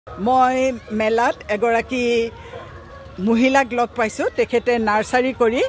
মই মেলাত এগৰাকী মহিলাক লগ পাইছোঁ তেখেতে নাৰ্সাৰী কৰি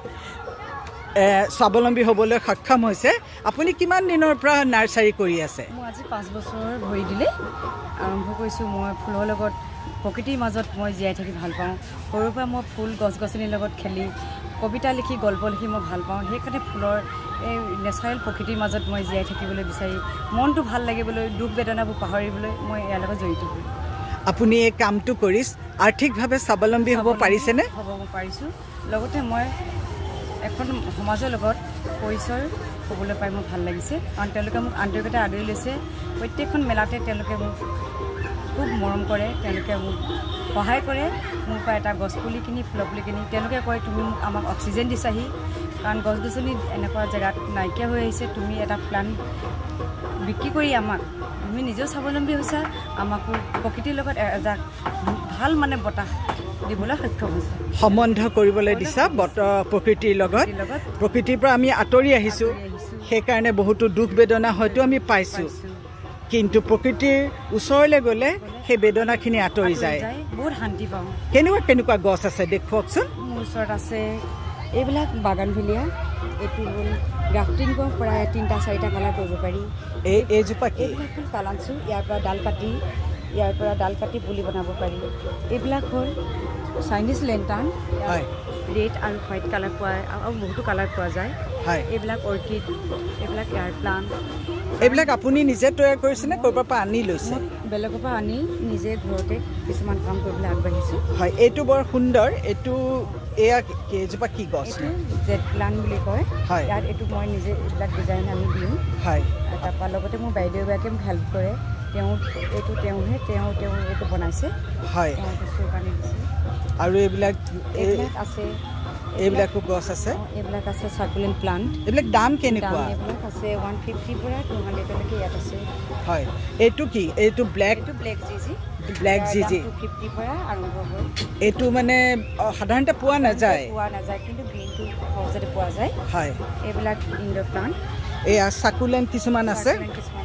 স্বাৱলম্বী হ'বলৈ সক্ষম হৈছে আপুনি কিমান দিনৰ পৰা নাৰ্সাৰী কৰি আছে মই আজি 5 বছৰ ভৰি দিলে আৰম্ভ কৰিছোঁ মই ফুলৰ লগত প্ৰকৃতিৰ মাজত মই জীয়াই থাকি ভাল পাওঁ সৰুৰ পৰা মই ফুল গছ-গছনিৰ লগত খেলি কবিতা লিখি গল্প লিখি মই ভাল পাওঁ সেইকাৰণে ফুলৰ এই নেচাৰেল প্ৰকৃতিৰ মাজত মই জীয়াই থাকিবলৈ বিচাৰি মনটো ভাল লাগিবলৈ দুখ বেদনাবোৰ পাহৰিবলৈ মই ইয়াৰ লগত জড়িত হৈ আপুনি এই কামটো কৰি আৰ্থিকভাৱে স্বাৱলম্বী হ'ব পাৰিছেনে হ'ব পাৰিছোঁ লগতে মই এখন সমাজৰ লগত পৰিচয় হ'বলৈ পাই মোৰ ভাল লাগিছে কাৰণ তেওঁলোকে মোক আন্তৰিকতা আদৰি লৈছে প্ৰত্যেকখন মেলাতে তেওঁলোকে মোক খুব মৰম কৰে তেওঁলোকে মোক সহায় কৰে মোৰ পৰা এটা গছপুলি কিনি ফুলপুলি কিনি তেওঁলোকে কয় তুমি মোক আমাক অক্সিজেন দিছাহি কাৰণ গছ-গছনি এনেকুৱা জেগাত নাইকিয়া হৈ আহিছে তুমি এটা প্লান বিক্ৰী কৰি আমাক তুমি নিজেও স্বাৱলম্বী হৈছা আমাকো প্ৰকৃতিৰ লগত এটা ভাল মানে বতাহ দিবলৈ সক্ষম হৈছে সম্বন্ধ কৰিবলৈ দিছা প্ৰকৃতিৰ লগত প্ৰকৃতিৰ পৰা আমি আঁতৰি আহিছোঁ সেইকাৰণে বহুতো দুখ বেদনা হয়তো আমি পাইছোঁ কিন্তু প্ৰকৃতিৰ ওচৰলৈ গ'লে সেই বেদনাখিনি আঁতৰি যায় বহুত শান্তি পাওঁ কেনেকুৱা গছ আছে দেখুৱাওকচোন মোৰ ওচৰত আছে এইবিলাক বাগানভেলিয়া এইটো হ'ল গ্ৰাফটিং পৰা 3-4টা কালাৰ কৰিব পাৰি এইজোপা কি ফুল কালাঞ্চু ইয়াৰ পৰা ডাল কাটি পুলি বনাব পাৰি এইবিলাক হ'ল চাইনিজ লেণ্টাৰ্ণ ৰেড আৰু হোৱাইট কালাৰ পোৱা আৰু বহুতো কালাৰ পোৱা যায় এইবিলাক অৰ্কিড এইবিলাক এয়াৰ প্লাণ্ট এইবিলাক আপুনি নিজে তৈয়াৰ কৰিছেনে ক'ৰবাৰ পৰা আনি লৈছে বেলেগৰ পৰা আনি নিজে ঘৰতে কিছুমান কাম কৰিবলৈ আগবাঢ়িছোঁ হয় এইটো বৰ সুন্দৰ এইটো এয়া কেইজোপা কি গছ জেড প্লাণ্ট বুলি কয় ইয়াত এইটো মই নিজে এইবিলাক ডিজাইন আনি দিওঁ হয় তাৰপৰা লগতে মোৰ বাইদেউগৰাকীয়ে মোক হেল্প কৰে তেওঁ এইটো বনাইছে হয় আৰু এইবিলাক আছে এইবিলাকো গছ আছে এইবিলাক আছে চাকুলেণ্ট প্লাণ্ট এইবিলাক দাম কেনেকুৱা এইবিলাক আছে 150 পৰা 200 লৈকে ইয়াত আছে হয় এইটো কি এইটো ব্লেক জিজি 250 পৰা আৰম্ভ হয় এইটো মানে সাধাৰণতে পোৱা নাযায় কিন্তু গ্ৰীণটো সহজতে পোৱা যায় হয় এইবিলাক ইনডোৰ প্লাণ্ট এয়া চাকুলেণ্ট কিছুমান আছে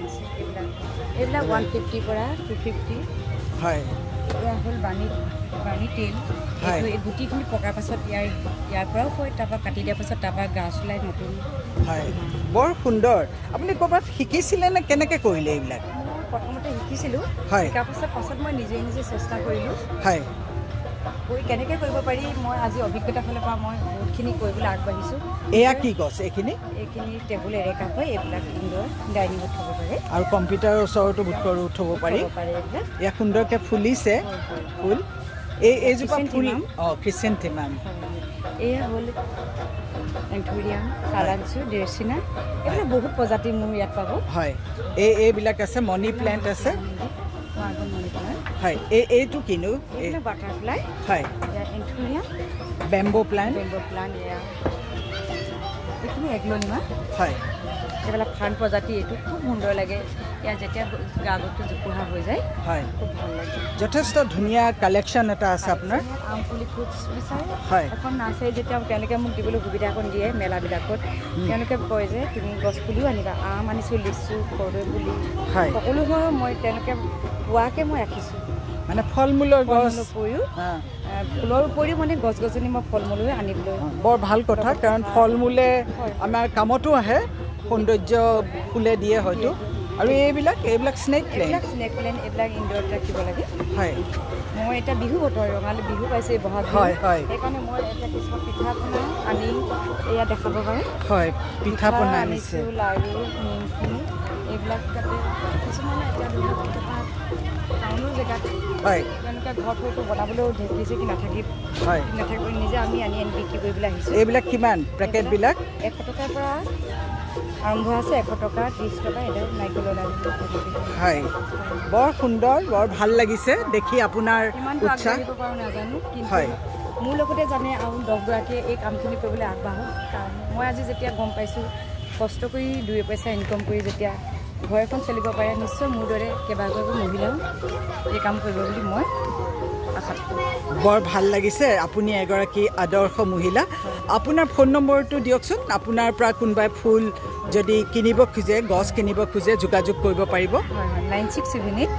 এইবিলাক 150 পৰা 250 হয় এয়া হ'ল বাণী তেল এই গুটিখিনি পকাৰ পাছত ইয়াৰ পৰাও হয় তাৰপৰা কাটি দিয়াৰ পাছত তাৰপৰা গাছ ওলাই নতুন হয় বৰ সুন্দৰ আপুনি ক'ৰবাত শিকিছিলে নে কেনেকৈ কৰিলে এইবিলাক মই প্ৰথমতে শিকিছিলোঁ শিকাৰ পাছত মই নিজে চেষ্টা কৰিলোঁ হয় কেনেকৈ কৰিব পাৰি মই আজি অভিজ্ঞতাৰ ফালৰ পৰা মই বহুতখিনি কৰিবলৈ আগবাঢ়িছোঁ এয়া কি গছ এইখিনি টেবুল এৰেকা হয় এইবিলাক ইনডোৰ ডাইনিঙত থ'ব পাৰে আৰু কম্পিউটাৰৰ ওচৰতো থ'ব পাৰি এয়া সুন্দৰকৈ ফুলিছে ফুল এইজোপা ফুল ক্ৰিচেণ্টেমাম এয়া হ'ল এন্থুৰিয়াম কালাঞ্চু ডেৰচিনা এইবিলাক বহুত প্ৰজাতি মোৰ ইয়াত পাব হয় এইবিলাক আছে মনি প্লেণ্ট আছে হয় এইটো কিনো বাটাৰফ্লাই হয় এন্থুৰিয়াম বেম্বো প্লাণ্ট এয়া এইখিনি এগ্লনিমা হয় এইবিলাক ফান প্ৰজাতি এইটো খুব সুন্দৰ লাগে ইয়াত যেতিয়া গাগতটো জোপোহা হৈ যায় হয় খুব ভাল লাগে যথেষ্ট ধুনীয়া কালেকশ্যন এটা আছে আপোনাৰ আম পুলি ফ্ৰুটছ বিচাৰে হয় এখন নাৰ্চাৰী যেতিয়া তেওঁলোকে মোক দিবলৈ সুবিধাকণ দিয়ে মেলাবিলাকত তেওঁলোকে কয় যে তুমি গছ পুলিও আনিবা আম আনিছোঁ লিচু কৰ্দৈ পুলি সকলো ধৰণৰ মই তেওঁলোকে পোৱাকৈ মই ৰাখিছোঁ মানে ফল মূলৰ গছ উপৰিও ফুলৰ উপৰিও মানে গছ-গছনি মই ফল মূলো আনিবলৈ বৰ ভাল কথা কাৰণ ফল মূলে আমাৰ কামতো আহে সৌন্দৰ্য ফুলে দিয়ে হয়তো আৰু এইবিলাক স্নেক প্লেণ্ট এইবিলাক ইনডোৰত ৰাখিব লাগে হয় মই এতিয়া বিহু বতৰ ৰঙালী বিহু পাইছে বহাগ হয় সেইকাৰণে মই এতিয়া কিছুমান পিঠা পনা আনি এয়া দেখাব পাৰে হয় পিঠা পনা আনিছোঁ লাড়ু নিমকি এইবিলাক তাতে কিছুমানে এতিয়া টাউনৰ জেগাত হয় তেওঁলোকে ঘৰত হয়তো বনাবলৈও ঢেকিছে কি নাথাকিব নিজে আমি আনি বিক্ৰী কৰিবলৈ আহিছোঁ এইবিলাক কিমান পেকেটবিলাক 100 টকাৰ পৰা আৰম্ভ আছে 100 টকা 30 টকা এটা নাৰিকলৰ লাড়ু হয় বৰ সুন্দৰ বৰ ভাল লাগিছে দেখি আপোনাৰ উৎসাহ নাজানো কিন্তু মোৰ লগতে জানে আৰু 10গৰাকীয়ে এই কামখিনি কৰিবলৈ আগবাঢ়ক কাৰণ মই আজি যেতিয়া গম পাইছোঁ কষ্ট কৰি 2 পইচা ইনকম কৰি যেতিয়া ঘৰ এখন চলিব পাৰে নিশ্চয় মোৰ দৰে কেইবাগৰাকী মহিলাও এই কাম কৰিব বুলি মই আশা কৰোঁ বৰ ভাল লাগিছে আপুনি এগৰাকী আদৰ্শ মহিলা আপোনাৰ ফোন নম্বৰটো দিয়কচোন আপোনাৰ পৰা কোনোবাই ফুল যদি কিনিব খোজে গছ কিনিব খোজে যোগাযোগ কৰিব পাৰিব 9678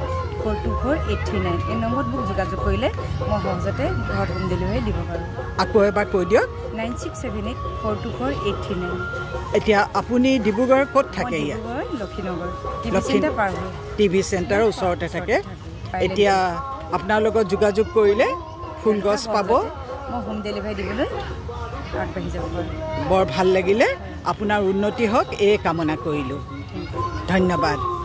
96789 এই নম্বৰত মোক যোগাযোগ কৰিলে মই সহজতে ঘৰত হোম ডেলিভাৰী দিব পাৰোঁ। আকৌ এবাৰ কৈ দিয়ক। 9678424839। এতিয়া আপুনি ডিব্ৰুগড় ক'ত থাকে? ইয়াত লক্ষীনগৰ টিভি চেণ্টাৰ পাৰ হৈ টিভি চেণ্টাৰৰ ওচৰতে থাকে। এতিয়া আপোনাৰ লগত যোগাযোগ কৰিলে ফুলগছ পাব। মই হোম ডেলিভাৰী দিবলৈ আগবাঢ়ি যাব পাৰোঁ। বৰ ভাল লাগিলে, আপোনাৰ উন্নতি হওক এই কামনা কৰিলোঁ। ধন্যবাদ।